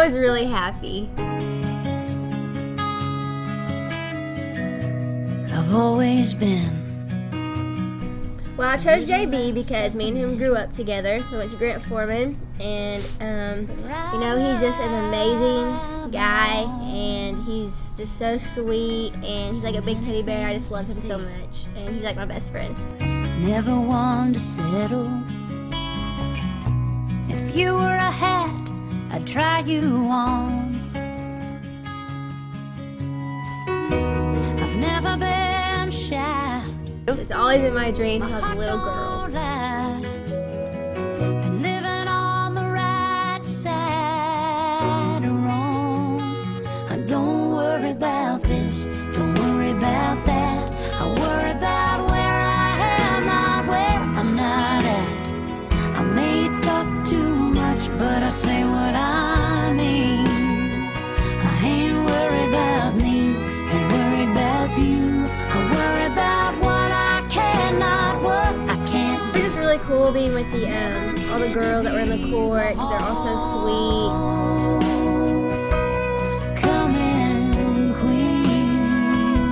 always really happy. I've always been. Well, I chose JB because me and him grew up together. We went to Grant Foreman, and you know, he's just an amazing guy, and he's just so sweet, and he's like a big teddy bear. I just love him so much, and he's like my best friend. Never one to settle. If you were a hat, I'd try you on. I've never been shy. It's always been my dream to have a little girl. Been living on the right side of wrong. Don't worry about this, don't worry about that. I worry about where I am, not where I'm not at. I may talk too much, but I say what I mean. I ain't worried about me, ain't worried about you. I worry about what I cannot, what I can't do. It's just really cool being with the all the girls that were in the court, because they're all so sweet. Come in, queen.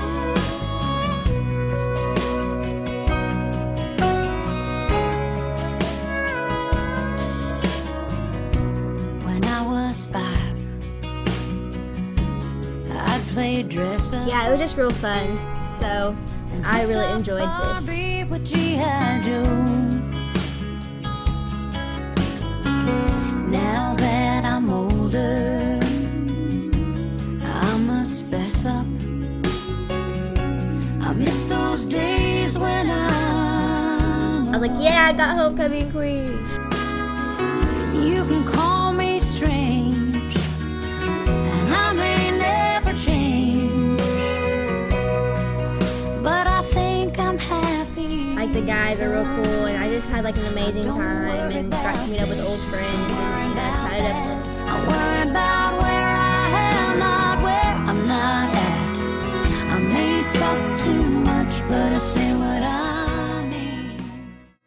When I was 5, I'd play dress up. Yeah, it was just real fun. So I really enjoyed this. With G.I. Joe. Now that I'm older, I must fess up. I miss those days when I was like, yeah, I got homecoming queen. You can call me strange, and I may never change, but I think I'm happy. Like, the guys are real cool, and I just had like an amazing time, and got to meet up with old friends, and you know, chatted up with them. I worry about